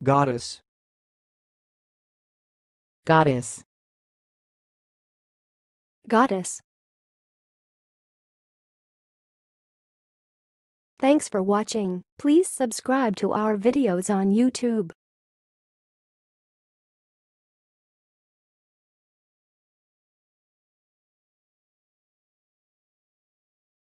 Goddess. Goddess. Goddess. Thanks for watching. Please subscribe to our videos on YouTube.